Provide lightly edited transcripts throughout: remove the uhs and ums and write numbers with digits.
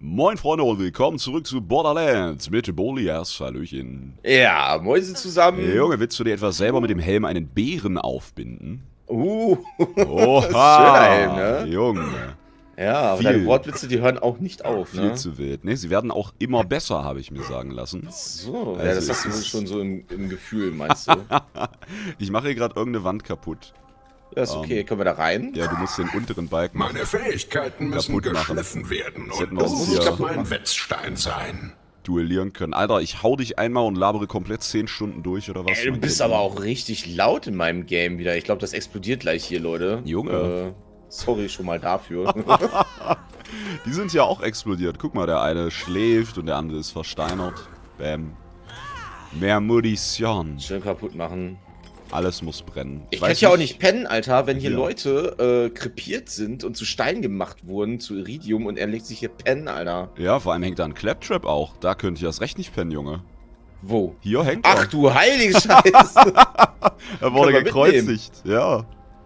Moin Freunde und willkommen zurück zu Borderlands mit Bolias. Hallöchen. Ja, Mäuse zusammen. Hey, Junge, willst du dir etwas selber mit dem Helm einen Bären aufbinden? Oha. Schöner Helm, ne? Junge. Ja, aber deine Wortwitze, die hören auch nicht auf, ne? Viel zu wild. Ne, sie werden auch immer besser, habe ich mir sagen lassen. So, Also ja, das hast du schon so im Gefühl, meinst du? Ich mache hier gerade irgendeine Wand kaputt. Ja, ist okay. Können wir da rein? Ja, du musst den unteren Balken Meine Fähigkeiten müssen kaputt machen. geschliffen werden Das hätten und wir das uns muss hier mein Wetzstein sein. duellieren können. Alter, ich hau dich einmal und labere komplett 10 Stunden durch, oder was? Ey, du bist aber auch richtig laut in meinem Game wieder. Ich glaube, das explodiert gleich hier, Leute. Junge. Sorry schon mal dafür. Die sind ja auch explodiert. Guck mal, der eine schläft und der andere ist versteinert. Bam. Mehr Munition. Schön kaputt machen. Alles muss brennen. Ich kann ja auch nicht pennen, Alter, wenn hier Ja. Leute krepiert sind und zu Stein gemacht wurden, zu Iridium, und er legt sich hier pennen, Alter. Ja, vor allem hängt da ein Claptrap auch. Da könnte ich erst recht nicht pennen, Junge. Wo? Hier hängt Ach er. du heilige Scheiße. Er wurde Können wir gekreuzigt. Ja.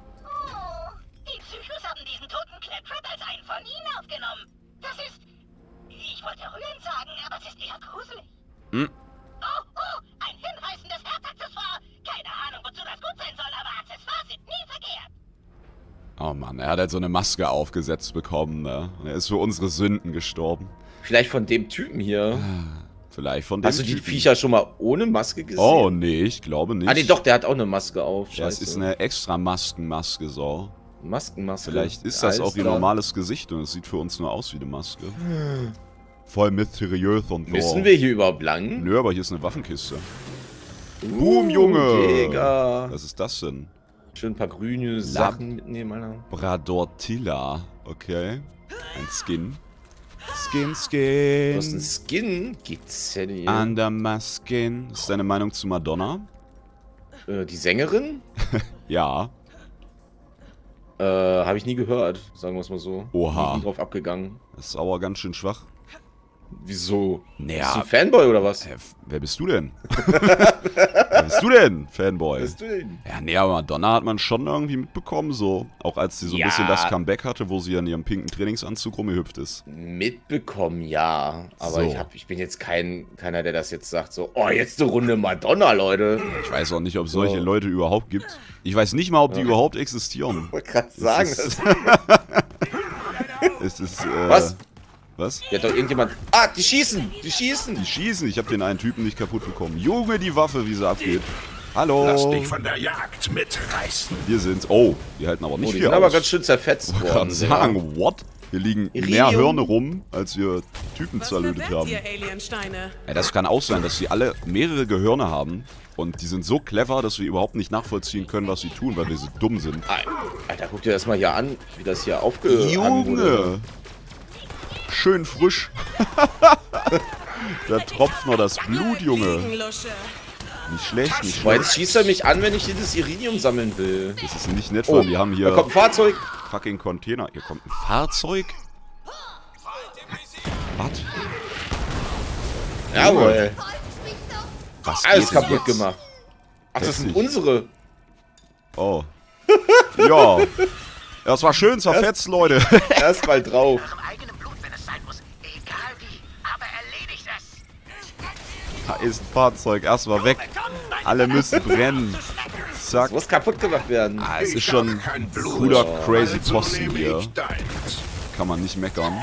Die Psychos haben diesen toten Claptrap als einen von ihnen aufgenommen. Das ist... Ich wollte rührend sagen, aber es ist eher gruselig. Hm. Oh, ein hinreißendes Herzaccessoire. Keine Ahnung, wozu das gut sein soll, aber Accessoires sind nie verkehrt. Oh Mann, er hat halt so eine Maske aufgesetzt bekommen, ne? Und er ist für unsere Sünden gestorben. Vielleicht von dem Typen hier. Vielleicht von dem Hast du die Typen. Viecher schon mal ohne Maske gesehen? Oh, nee, ich glaube nicht. Ah, nee, doch, der hat auch eine Maske auf. Ja, es Scheiße. ist eine extra Maskenmaske, so. Maskenmaske. Vielleicht ist Ja, das auch ihr klar. normales Gesicht und es sieht für uns nur aus wie eine Maske. Voll mysteriös und so. Müssen wir hier überhaupt lang? Nö, aber hier ist eine Waffenkiste. Boom, Junge! Digga. Was ist das denn? Schön ein paar grüne Sachen mitnehmen, Alter. Bradortilla. Okay. Ein Skin. Skin, Du hast einen Skin. Skin? Gibt's denn hier? Under my skin. Was ist deine Meinung zu Madonna? Die Sängerin? Ja. Habe ich nie gehört, sagen wir es mal so. Oha. Nie drauf abgegangen. Das ist aber ganz schön schwach. Wieso? Naja. Bist du ein Fanboy oder was? Wer bist du denn? Wer bist du denn, Fanboy? Bist du denn? Ja, nee, aber Madonna hat man schon irgendwie mitbekommen, so. Auch als sie so ein Ja. bisschen das Comeback hatte, wo sie in ihrem pinken Trainingsanzug rumgehüpft ist. Mitbekommen, ja. Aber So. ich bin jetzt keiner, der das jetzt sagt, so, oh, jetzt eine Runde Madonna, Leute. Ich weiß auch nicht, ob es solche So. Leute überhaupt gibt. Ich weiß nicht mal, ob die überhaupt existieren. Ich wollte gerade sagen, ist- Es ist, Was? Was? Hier hat doch irgendjemand... Ah, die schießen! Die schießen! Die schießen. Ich habe den einen Typen nicht kaputt bekommen. Junge, die Waffe, wie sie abgeht. Hallo. Lass dich von der Jagd mitreißen. Wir sind's. Oh, die halten aber nicht Oh, die viel sind aus. aber ganz schön zerfetzt Ich worden. kann sagen, what? Hier liegen mehr Iridium. Hirne rum, als wir Typen Was zerlötet verwehrt haben. ihr Aliensteine? Ja, das kann auch sein, dass sie alle mehrere Gehirne haben. Und die sind so clever, dass wir überhaupt nicht nachvollziehen können, was sie tun, weil wir so dumm sind. Alter, guck dir das mal hier an, wie das hier aufgehangen wurde. Junge! Schön frisch. Da tropft noch das Blut, Junge. Fliegenlusche. Nicht schlecht, nicht Boah, schlecht. jetzt schießt er mich an, wenn ich dieses Iridium sammeln will. Das ist nicht nett, Oh, weil die haben da hier kommt ein Fahrzeug. fucking Container. Hier kommt ein Fahrzeug? Was? Jawohl. Was Alles geht denn kaputt jetzt? gemacht. Ach, das sind Heftig. unsere. Oh. Ja. Das war schön zerfetzt, Leute. Erstmal drauf. Eurem eigenen Blut, wenn es sein muss. Egal wie. Aber erledigt es. Da ist ein Fahrzeug. Erstmal weg. Alle müssen brennen. Zack. Es muss kaputt gemacht werden. Ah, es ist Ich schon habe kein Blut. cooler Crazy Also Posse nehme hier. ich deins. Kann man nicht meckern.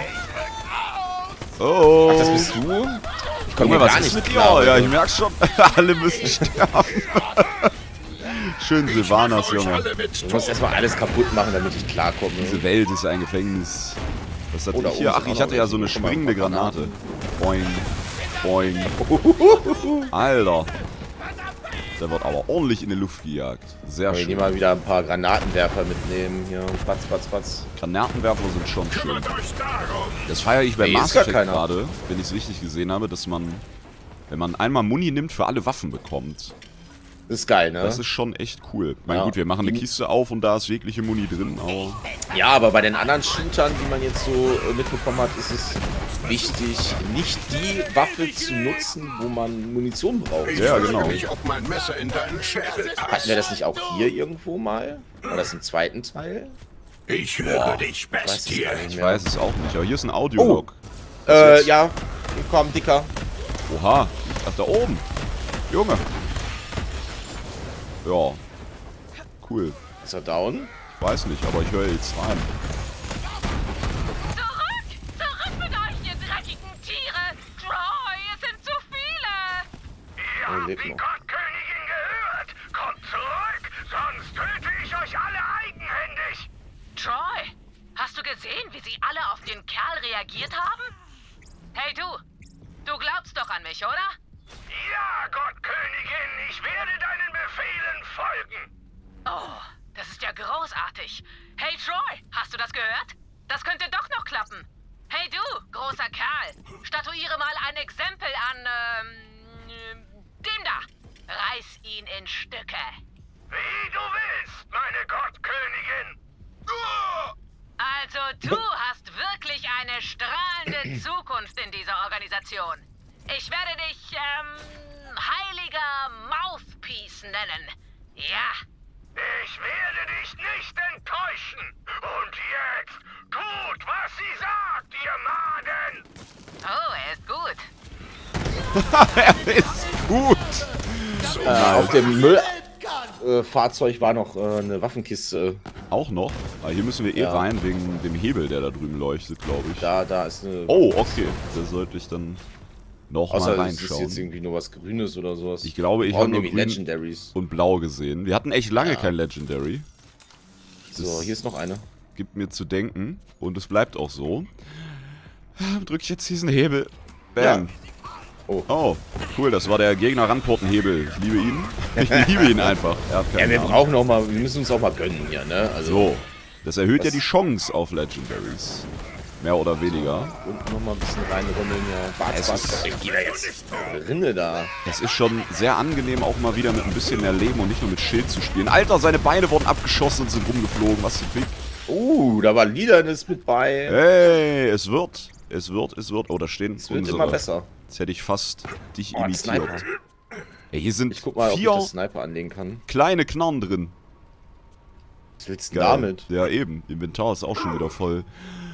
Oh. Ach, das bist du? Ich komme Junge, hier was gar ist nicht mit dir? klar. Ja, ich merk schon. Alle müssen sterben. Schön Silvanas, Euch Junge. alle mit Ich muss erstmal alles kaputt machen, damit ich klarkomme. Diese Welt ist ein Gefängnis. Was hatte Oh, da ich hier? oben Ach, sind ich auch hatte ja noch so eine welche. Guck mal, springende ein paar Granate. Boing. Boing. Alter. Der wird aber ordentlich in die Luft gejagt. Sehr Ich schön. nehme mal wieder ein paar Granatenwerfer mitnehmen. Hier, patz, patz, patz. Granatenwerfer sind schon schön. Kümmert euch darum. Das feiere ich bei Nee, ist Mass gar Effect keiner. gerade, wenn ich es richtig gesehen habe, dass man, wenn man einmal Muni nimmt, für alle Waffen bekommt. Das ist geil, ne? Das ist schon echt cool. Ich meine, Ja. gut, wir machen eine Kiste auf und da ist jegliche Muni drin, aber... Ja, aber bei den anderen Shootern, die man jetzt so mitbekommen hat, ist es wichtig, nicht die Waffe zu nutzen, wo man Munition braucht. Ich Ja, fürchte genau. mich, ob mein Messer in deinen Schädel Hatten passt. wir das nicht auch hier irgendwo mal? War das im zweiten Teil? Ich höre dich, Weiß es Bestie. gar nicht Ich mehr. weiß es auch nicht, aber hier ist ein Audiolog. jetzt? Ja. Komm, Dicker. Oha. Ach, da oben. Junge. Ja. Cool. Ist er down? Ich weiß nicht, aber ich höre jetzt rein. Zurück! Zurück mit euch, ihr dreckigen Tiere! Troy, es sind zu viele! Ihr Oh, habt lebt die noch. Gottkönigin gehört. Kommt zurück, sonst töte ich euch alle eigenhändig. Troy, hast du gesehen, wie sie alle auf den Kerl reagiert haben? Hey du! Du glaubst doch an mich, oder? Ja, Gottkönigin, ich werde deinen Befehlen folgen. Oh, das ist ja großartig. Hey Troy, hast du das gehört? Das könnte doch noch klappen. Hey du, großer Kerl, statuiere mal ein Exempel an, dem da. Reiß ihn in Stücke. Wie du willst, meine Gottkönigin. Also du hast wirklich eine strahlende Zukunft in dieser Organisation. Ich werde dich, heiliger Mouthpiece nennen. Ja. Ich werde dich nicht enttäuschen. Und jetzt, tut, was sie sagt, ihr Maden. Oh, er ist gut. Er ist gut. Auf dem Müllfahrzeug war noch eine Waffenkiste. Auch noch? Aber hier müssen wir eh rein, wegen dem Hebel, der da drüben leuchtet, glaube ich. Da ist eine... Oh, okay. Da sollte ich dann noch Außer mal es ist jetzt reinschauen. irgendwie nur was Grünes oder sowas. Ich glaube, ich brauche habe nur nämlich grün Legendaries. und blau gesehen. Wir hatten echt lange kein Legendary. So, hier ist noch eine. Gibt mir zu denken. Und es bleibt auch so. Drücke ich jetzt diesen Hebel. Bam. Oh, cool. Das war der Gegner-Ranporten-Hebel. Ich liebe ihn. Ich liebe ihn einfach. Er hat Ja, keinen wir Namen. brauchen noch mal, wir müssen uns auch mal gönnen hier, ne? Also, So. Das erhöht ja die Chance auf Legendaries. Mehr oder weniger. und noch mal ein bisschen reinrummeln, ja. Es ist- Ich geh da jetzt Rinne da. Es ist schon sehr angenehm, auch mal wieder mit ein bisschen mehr Leben und nicht nur mit Schild zu spielen. Alter, seine Beine wurden abgeschossen und sind rumgeflogen. Was für ein Fick. Da war Liedernis mit bei. Hey, es wird. Oh, da stehen Es wird unsere. immer besser. Jetzt hätte ich fast dich ein imitiert. Sniper. Ey, hier sind Ich guck mal, ob ich 4 das Sniper anlegen kann. kleine Knarren drin. Was willst du Geil. damit? Ja, eben. Inventar ist auch schon wieder voll.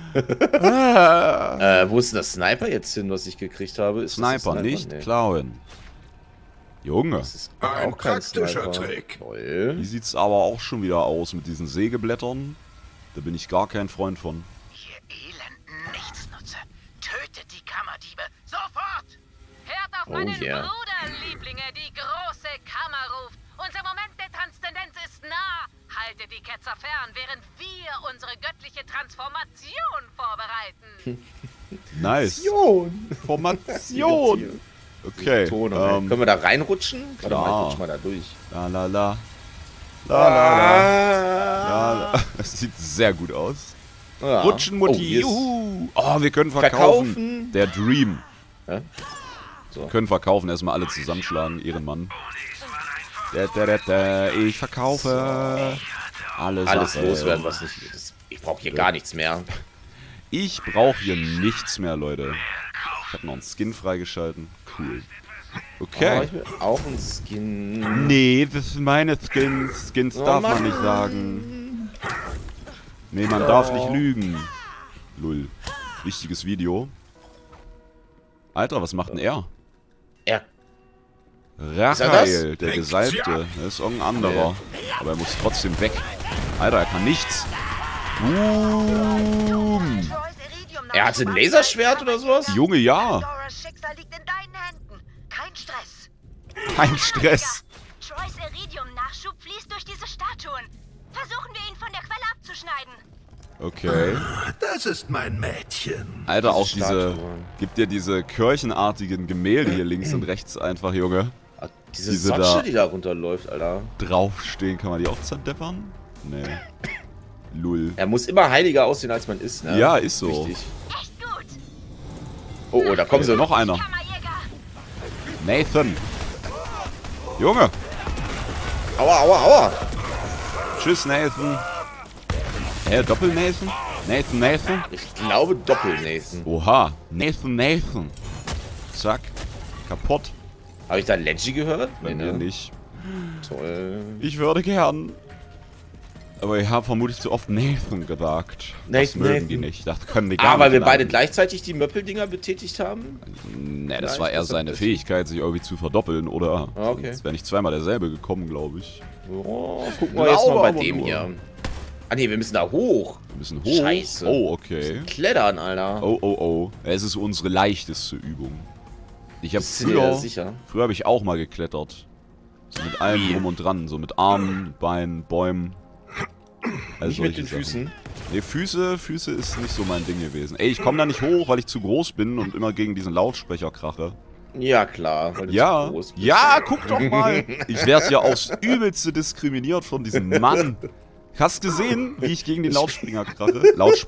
Wo ist denn das Sniper jetzt hin, was ich gekriegt habe? Ist das ein Sniper, nicht Nee. klauen. Junge, Das ist Ein auch kein praktischer Sniper. Trick. wie Toll. sieht's aber auch schon wieder aus mit diesen Sägeblättern? Da bin ich gar kein Freund von. Ihr elenden Nichtsnutze. Tötet die Kammerdiebe. Sofort! Hört auf meinen yeah. Bruder, Lieblinge. Die große Kammer ruft. Unser Moment der Transzendenz ist nah. Haltet die Ketzer fern, während wir unsere göttliche Transformation vorbereiten. Nice. Formation. Okay. Können wir da reinrutschen? Warte klar. mal, ich rutsch mal da durch. La la la. La la la. La, la. Das sieht sehr gut aus. Ja. Rutschen, Mutti. hier ist- Juhu. Oh, wir können verkaufen. Verkaufen. Der Dream. Ja? Wir können verkaufen. Erstmal alle zusammenschlagen. Ehrenmann. Ich verkaufe. Alles loswerden, was nicht. Ich brauche hier gar nichts mehr. Ich brauche hier nichts mehr, Leute. Ich habe noch einen Skin freigeschalten. Cool. Oh, Okay. ich will auch einen Skin. Nee, das sind meine Skins. Skins Oh, darf man Mann. nicht sagen. Nee, man darf nicht lügen. Lull. Wichtiges Video. Alter, was macht denn er? Er. Rachael, der Lenkt sie Gesalbte. ab. Das ist irgendein anderer. Aber er muss trotzdem weg. Alter, er kann nichts. Boom. Er hatte ein Laserschwert oder sowas? Junge, ja. Doras Schicksal liegt in deinen Händen. Kein Stress. Kein Stress. Troys Iridium-Nachschub fließt durch diese Statuen. Versuchen wir ihn von der Quelle abzuschneiden. Okay. Das ist mein Mädchen. Alter, auch diese... Statuen. Gibt dir diese kirchenartigen Gemälde hier links und rechts einfach, Junge. Ah, diese Diese Sotsche, da- die da runterläuft, Alter. Draufstehen, kann man die auch zerdeppern? Nee. Lull. Er muss immer heiliger aussehen, als man ist, ne? Ja, ist so. Wichtig. Echt gut. Oh, da kommen sie Noch einer. Kammerjäger. Nathan. Junge. Aua, aua, aua. Tschüss, Nathan. Doppel-Nathan? Nathan? Ich glaube Doppel-Nathan. Oha. Nathan. Zack. Kaputt. Habe ich da Leggy gehört? Bei mir nicht. Toll. Ich würde gern. Aber ich habe vermutlich zu oft Nathan gesagt. Das mögen die nicht. Das können die gar nicht. Weil wir beide gleichzeitig die Möppeldinger betätigt haben? Ne, das war eher seine Fähigkeit, sich irgendwie zu verdoppeln, oder? Okay. Jetzt wäre nicht zweimal derselbe gekommen, glaube ich. Oh, gucken wir jetzt mal bei dem hier. Ah ne, wir müssen da hoch. Wir müssen hoch? Scheiße. Oh, okay. Klettern, Alter. Oh, oh, oh. Es ist unsere leichteste Übung. Ich habe Bist du dir da sicher? Früher habe ich auch mal geklettert. So mit allem drum und dran. So mit Armen, Beinen, Bäumen. Nicht mit den Füßen? Ne, Füße ist nicht so mein Ding gewesen. Ey, ich komme da nicht hoch, weil ich zu groß bin und immer gegen diesen Lautsprecher krache. Ja, klar. Weil du Ja, zu groß bist. ja, guck doch mal. Ich werde ja aufs Übelste diskriminiert von diesem Mann. Hast gesehen, wie ich gegen den Lautspringer krache?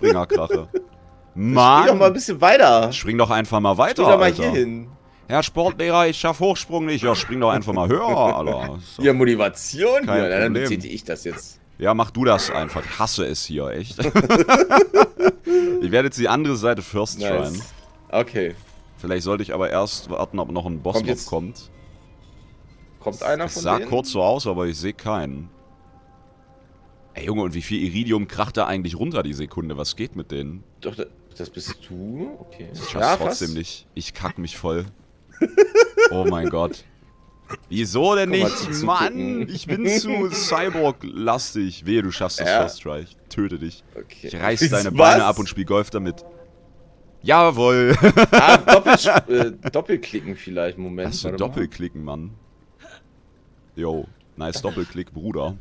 Mann. Spring doch mal ein bisschen weiter. Spring doch einfach mal weiter, Spring doch mal Alter. hier hin. Herr Sportlehrer, ich schaff Hochsprung nicht. Ja, spring doch einfach mal höher, Alter. So. Ja, Motivation. Kein Ja, dann Problem. betätige ich das jetzt. Ja, mach du das einfach. Ich hasse es hier, echt. Ich werde jetzt die andere Seite first tryen. Okay. Vielleicht sollte ich aber erst warten, ob noch ein Boss noch kommt. Kommt einer Es von sah denen? kurz so aus, aber ich sehe keinen. Ey, Junge, und wie viel Iridium kracht da eigentlich runter die Sekunde? Was geht mit denen? Doch, das bist du? Okay. Ich schaff's trotzdem nicht. Ich kack mich voll. Oh mein Gott. Wieso denn Komm mal nicht? zu Mann, gucken. ich bin zu Cyborg-lastig. Wehe, du schaffst das First Try. Ich töte dich. Okay. Ich reiß deine Was? Beine ab und spiel Golf damit. Jawohl. Doppelklicken vielleicht. Moment. Hast du warte mal. Doppelklicken, Mann? Yo, nice Doppelklick, Bruder.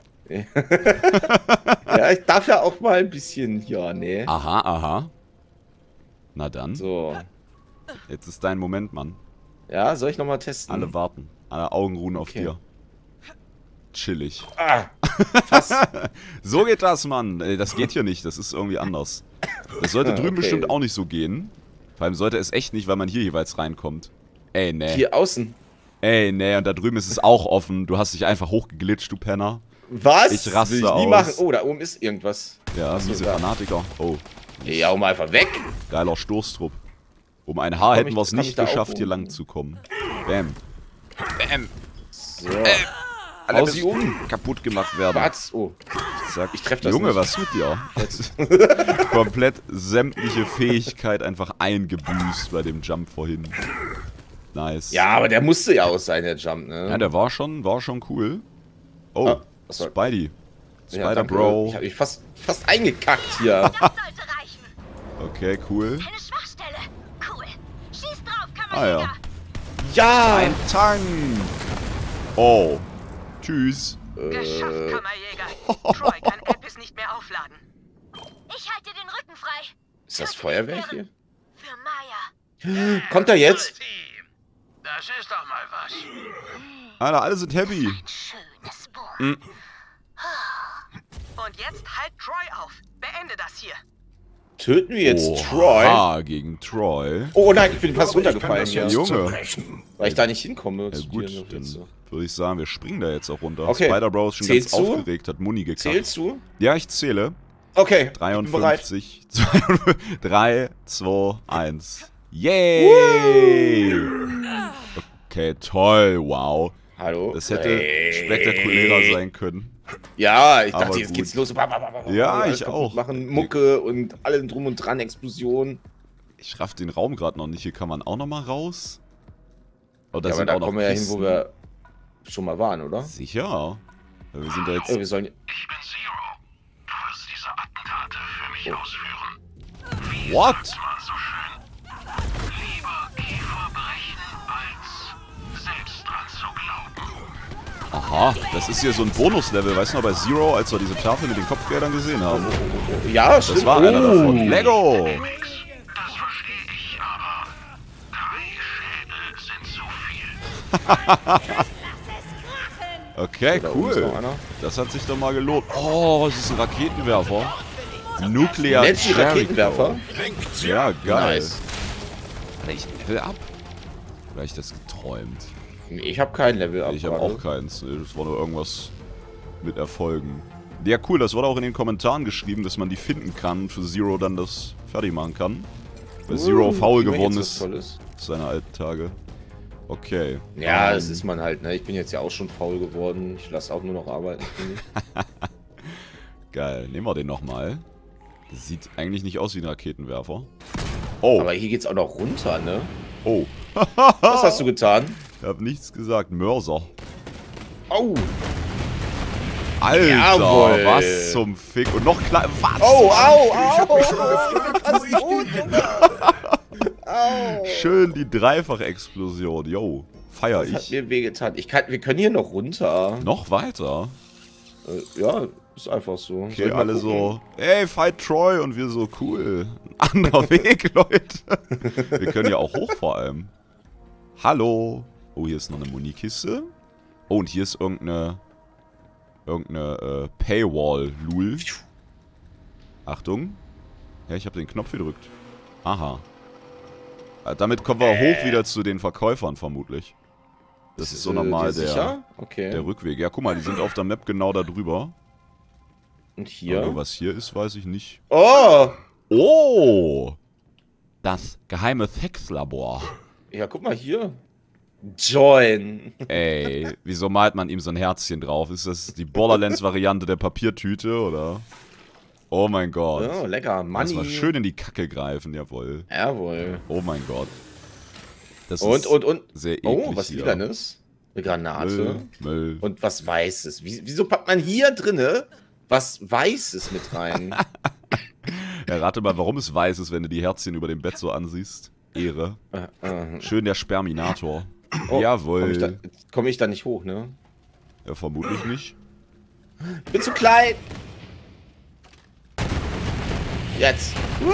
Ja, ich darf ja auch mal ein bisschen. Ja, nee. Aha, aha. Na dann. So. Jetzt ist dein Moment, Mann. Ja, soll ich nochmal testen? Alle warten. Alle Augen ruhen auf Okay. dir. Chillig. Ah, So geht das, Mann. Ey, das geht hier nicht. Das ist irgendwie anders. Das sollte drüben Okay. bestimmt auch nicht so gehen. Vor allem sollte es echt nicht, weil man hier jeweils reinkommt. Ey, nee. hier außen. Ey, nee. Und da drüben ist es auch offen. Du hast dich einfach hochgeglitscht, du Penner. Was? Ich raste Will ich nie aus. machen. Oh, da oben ist irgendwas. Ja, Achso, diese da. Fanatiker. Oh, Ey, hau mal einfach weg. geiler Stoßtrupp. Um ein Haar Komm hätten ich- wir es kann ich nicht da auch geschafft, hier oben? lang zu kommen. Bam. Bam. So. Alle Hau sie um. kaputt gemacht werden. Was? Oh. Zack. Ich treff das Junge, nicht. was mit dir? Komplett sämtliche Fähigkeit einfach eingebüßt bei dem Jump vorhin. Nice. Ja, aber der musste ja aus sein, der Jump, ne? Ja, der war schon cool. Oh, Ah, was war- Spidey. Ja, Spider danke. Bro. Ich hab mich fast eingekackt hier. Das sollte reichen. Okay, cool. Eine Schwachstelle. Cool. Schieß drauf, Ah Kammerjäger. ja. Ja! Ein Tank. Oh. Tschüss. Geschafft, Kammerjäger. Troy kann Apis nicht mehr aufladen. Ich halte den Rücken frei. Ist das Feuerwerk hier? Für Maya. Kommt er jetzt? Team. Das ist doch mal was. Alter, alle sind happy. Ein schönes Boot. Und jetzt halt Troy auf. Beende das hier. Töten wir jetzt Oh, Troy? Oha, gegen Troy. Oh nein, ich bin fast runtergefallen hier. Junge. Weil ich da nicht hinkomme. Ja zu gut, dir noch dann jetzt so. würde ich sagen, wir springen da jetzt auch runter. Okay. Spider-Bro ist schon Zählst ganz du? aufgeregt, hat Muni gekackt. Zählst du? Ja, ich zähle. Okay, ich bin bereit. 53, 3, 2, 1. Yay! Okay, toll, wow. Hallo? Das hätte spektakulärer sein können. Ja, ich Aber dachte, jetzt gut. geht's los. Ja, Alles ich kaputt auch. Machen Mucke und allem drum und dran, Explosion. Ich raff den Raum gerade noch nicht. Hier kann man auch noch mal raus. Oh, da Ja, aber sind da auch noch kommen wir ja hin, Kisten. wo wir schon mal waren, oder? Sicher. Ja, wir sind da jetzt... Oh, wir sollen... Ich bin Zero. Du wirst diese Attentate für mich ausführen. What? War so schön. Lieber Kiefer brechen, als selbst dran zu glauben. Aha, das ist hier so ein Bonuslevel. Weißt du noch, bei Zero, als wir diese Tafel mit den Kopfgeldern gesehen haben? Ja, stimmt. Das war einer Oh. davon. Lego! Das verstehe ich, aber 3 Schädel sind zu viel. Okay, Da oben ist noch cool. einer. Das hat sich doch mal gelohnt. Oh, es ist ein Raketenwerfer. Nuclear Nennt die Raketenwerfer? Ja, geil. Nice. Hatte ich Level up? Oder hab ich das geträumt? Nee, ich habe kein Level up. Ich habe gerade. auch keins. Nee, das war nur irgendwas mit Erfolgen. Ja, cool. Das wurde auch in den Kommentaren geschrieben, dass man die finden kann, für Zero dann das fertig machen kann. Weil Zero faul immer geworden jetzt was ist. Tolles. Seine alten Tage. Okay. Ja, das ist man halt, ne? Ich bin jetzt ja auch schon faul geworden. Ich lasse auch nur noch arbeiten. finde ich. Geil, nehmen wir den nochmal. Das sieht eigentlich nicht aus wie ein Raketenwerfer. Oh. Aber hier geht's auch noch runter, ne? Oh. Was hast du getan? Ich hab nichts gesagt. Mörser. Oh. Alter, Jawohl. was zum Fick. Und noch klein. Was? Oh, au, au. Was tut, Junge? Au. Schön die Dreifach-Explosion. Yo, feier Das hat ich. mir wehgetan. Wir können hier noch runter. Noch weiter. Ja, ist einfach so. Soll Okay, ich mal alle gucken? so, ey, fight Troy. Und wir so, cool. Ein anderer Weg, Leute. Wir können ja auch hoch vor allem. Hallo. Oh, hier ist noch eine Munikiste. Oh, und hier ist irgendeine Paywall, Lul. Achtung. Ja, ich habe den Knopf gedrückt. Aha. Damit kommen wir hoch wieder zu den Verkäufern vermutlich. Das ist so normal sicher? Okay. der Rückweg. Ja, guck mal, die sind auf der Map genau da drüber. Und hier? Aber was hier ist, weiß ich nicht. Oh! Oh! Das geheime Sexlabor. Ja, guck mal hier. Join. Ey, wieso malt man ihm so ein Herzchen drauf? Ist das die Borderlands-Variante der Papiertüte, oder? Oh mein Gott. Oh, lecker. Lass Money. mal schön in die Kacke greifen, jawohl. Jawohl. Oh mein Gott. Das Und. sehr eklig Oh, was hier. wieder ist? Eine Granate. Müll. Und was Weißes. Wieso packt man hier drinne was Weißes mit rein? Ja, rate mal, warum es weiß ist, wenn du die Herzchen über dem Bett so ansiehst. Ehre. Schön der Sperminator. Oh, Jawohl. Komm ich da nicht hoch, ne? Ja, vermutlich nicht. Ich bin zu klein. Jetzt.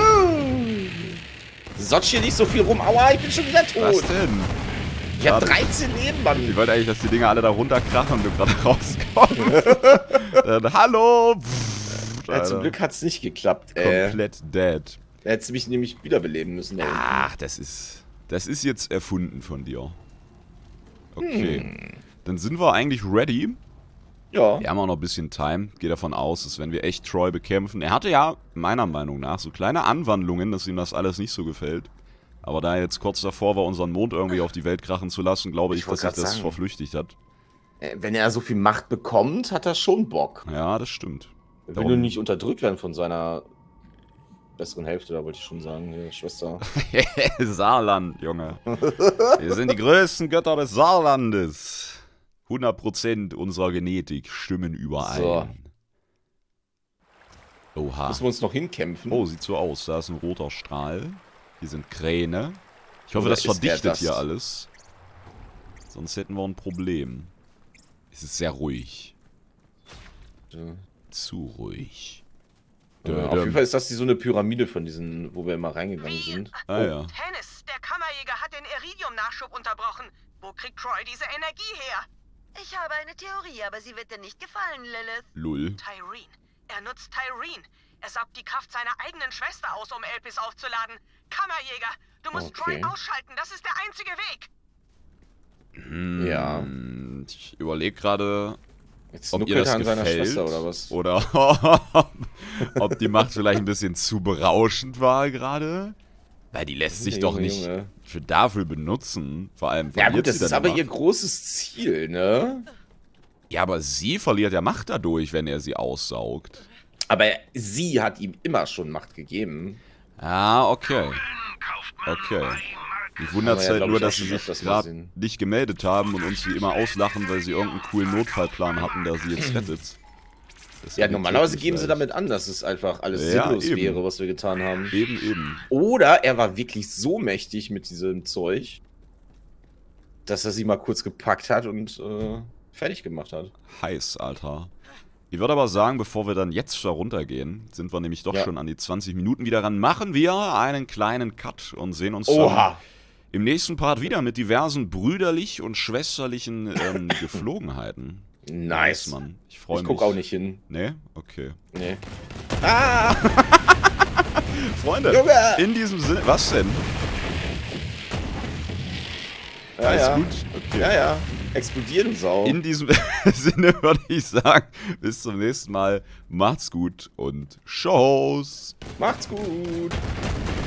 Sotsch hier nicht so viel rum. Aua, ich bin schon wieder tot. Was denn? Ich hab Schade. 13 Leben, Mann. Ich wollte eigentlich, dass die Dinger alle da runterkrachen und du gerade rauskommst. Dann, hallo! Pff, Ja, zum Alter. Glück hat's nicht geklappt. Komplett dead. Er hätte mich nämlich wiederbeleben müssen. Da unten. Ach, das ist jetzt erfunden von dir. Okay. Dann sind wir eigentlich ready. Ja. Wir haben auch noch ein bisschen Time. Gehe davon aus, dass wenn wir echt Troy bekämpfen. Er hatte ja, meiner Meinung nach, so kleine Anwandlungen, dass ihm das alles nicht so gefällt. Aber da er jetzt kurz davor war, unseren Mond irgendwie auf die Welt krachen zu lassen, glaube ich, Ich wollte dass sich grad das sagen. verflüchtigt hat. Wenn er so viel Macht bekommt, hat er schon Bock. Ja, das stimmt. Will nur nicht unterdrückt werden von seiner besseren Hälfte, da wollte ich schon sagen, Schwester. Saarland, Junge. Wir sind die größten Götter des Saarlandes. 100% unserer Genetik stimmen überein. So. Oha. Müssen wir uns noch hinkämpfen? Oh, sieht so aus. Da ist ein roter Strahl. Hier sind Kräne. Ich hoffe, Oder das ist er verdichtet das? hier alles. Sonst hätten wir ein Problem. Es ist sehr ruhig. Ja. Zu ruhig. Auf jeden Fall ist das so eine Pyramide von diesen, wo wir immer reingegangen sind. Ah ja. Tennis, der Kammerjäger hat den Iridium-Nachschub unterbrochen. Wo kriegt Troy diese Energie her? Ich habe eine Theorie, aber sie wird dir nicht gefallen, Lilith. Lull. Tyreen. Er nutzt Tyreen. Er saugt die Kraft seiner eigenen Schwester aus, um Elpis aufzuladen. Kammerjäger, du musst Okay. Troy ausschalten. Das ist der einzige Weg. Ja. Ich überlege gerade, Jetzt ob ihr nuckelt das er an seiner gefällt. Schwester oder was? Oder ob die Macht vielleicht ein bisschen zu berauschend war gerade. Weil die lässt sich doch Junge, nicht Junge. für dafür benutzen. Vor allem Ja verliert gut, das sie ist dann aber die ihr Macht. großes Ziel, ne? Ja, aber sie verliert ja Macht dadurch, wenn er sie aussaugt. Aber sie hat ihm immer schon Macht gegeben. Ah, okay. Kauft man Okay. bei Mich wundert es Haben wir ja, halt glaub nur, ich, auch dass sie schon sich öfters mal gerade gesehen. nicht gemeldet haben und uns wie immer auslachen, weil sie irgendeinen coolen Notfallplan hatten, der sie jetzt rettet. Das Ja, ergibt normalerweise wirklich geben sie leicht. damit an, dass es einfach alles Ja, sinnlos eben. wäre, was wir getan haben. Eben. Oder er war wirklich so mächtig mit diesem Zeug, dass er sie mal kurz gepackt hat und fertig gemacht hat. Heiß, Alter. Ich würde aber sagen, bevor wir dann jetzt da runtergehen, sind wir nämlich doch Ja. schon an die 20 Minuten wieder ran, machen wir einen kleinen Cut und sehen uns Oha! im nächsten Part wieder mit diversen brüderlich und schwesterlichen Geflogenheiten. Nice. Mann. Ich freue mich. Ich guck auch nicht hin. Nee? Okay. Nee. Ah! Freunde, Junge! in diesem Sinne... Was denn? Ja, Alles ja. gut? Okay. Ja, ja. Explodieren, Sau. In diesem Sinne würde ich sagen, bis zum nächsten Mal. Macht's gut und Tschüss. Macht's gut.